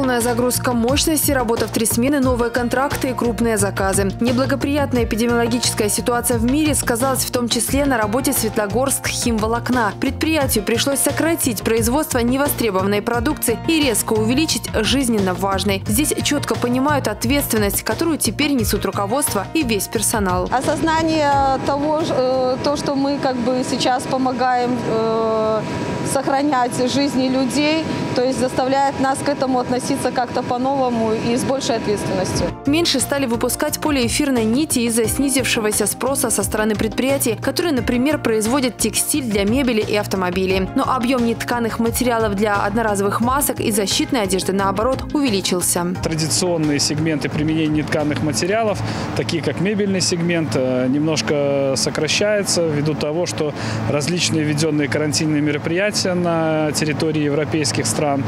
Полная загрузка мощности, работа в 3 смены, новые контракты и крупные заказы. Неблагоприятная эпидемиологическая ситуация в мире сказалась в том числе на работе Светлогорск химволокна. Предприятию пришлось сократить производство невостребованной продукции и резко увеличить жизненно важной. Здесь четко понимают ответственность, которую теперь несут руководство и весь персонал. Осознание того, что мы сейчас помогаем сохранять жизни людей, то есть заставляет нас к этому относиться как-то по-новому и с большей ответственностью. Меньше стали выпускать полиэфирной нити из-за снизившегося спроса со стороны предприятий, которые, например, производят текстиль для мебели и автомобилей. Но объем нетканых материалов для одноразовых масок и защитной одежды, наоборот, увеличился. Традиционные сегменты применения нетканых материалов, такие как мебельный сегмент, немножко сокращается ввиду того, что различные введенные карантинные мероприятия на территории европейских стран,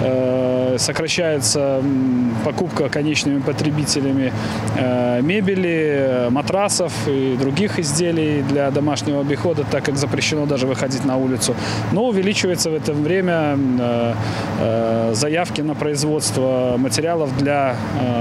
сокращается покупка конечными потребителями мебели, матрасов и других изделий для домашнего обихода, так как запрещено даже выходить на улицу. Но увеличивается в это время заявки на производство материалов для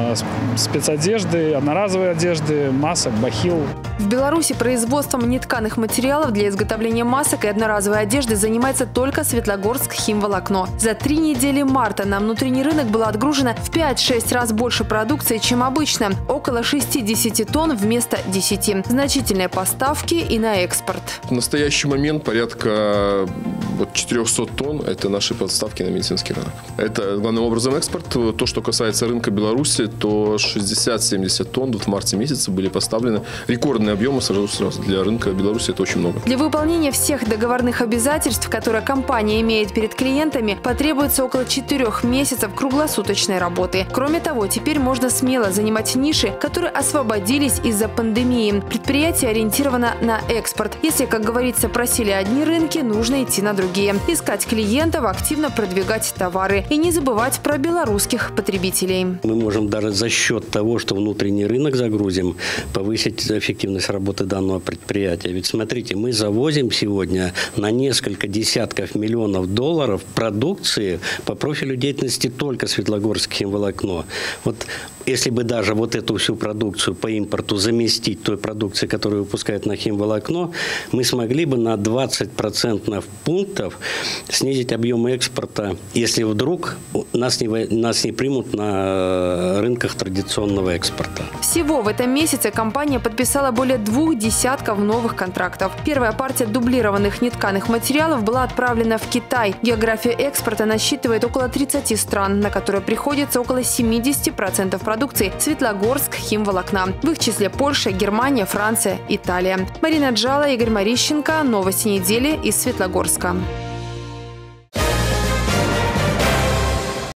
спецодежды, одноразовой одежды, масок, бахил. В Беларуси производством нетканых материалов для изготовления масок и одноразовой одежды занимается только Светлогорск химволокно. За 3 недели марта на внутренний рынок было отгружено в 5-6 раз больше продукции, чем обычно. Около 60 тонн вместо 10. Значительные поставки и на экспорт. В настоящий момент порядка 400 тонн – это наши поставки на медицинский рынок. Это главным образом экспорт. То, что касается рынка Беларуси, то 60-70 тонн в марте месяце были поставлены. Рекордные объемы сразу для рынка Беларуси – это очень много. Для выполнения всех договорных обязательств, которые компания имеет перед клиентами, потребуется около 4 месяцев круглосуточной работы. Кроме того, теперь можно смело занимать ниши, которые освободились из-за пандемии. Предприятие ориентировано на экспорт. Если, как говорится, просили одни рынки, нужно идти на другие. Искать клиентов, активно продвигать товары и не забывать про белорусских потребителей. Мы можем даже за счет того, что внутренний рынок загрузим, повысить эффективность работы данного предприятия. Ведь смотрите, мы завозим сегодня на несколько десятков миллионов долларов продукции по профилю деятельности только Светлогорск химволокно. Вот если бы даже вот эту всю продукцию по импорту заместить той продукцией, которую выпускают на химволокно, мы смогли бы на 20% пунктов снизить объемы экспорта, если вдруг нас не примут на рынках традиционного экспорта. Всего в этом месяце компания подписала более 2 десятков новых контрактов. Первая партия дублированных нетканых материалов была отправлена в Китай. География экспорта насчитывает около 30 стран, на которые приходится около 70% продукции Светлогорск химволокна. В их числе Польша, Германия, Франция, Италия. Марина Джала, Игорь Марищенко. Новости недели из Светлогорска.